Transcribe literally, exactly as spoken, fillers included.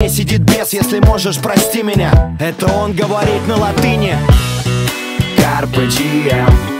стороне сидит бес, если можешь, прости меня. Это он говорит на латыни. Carpe diem.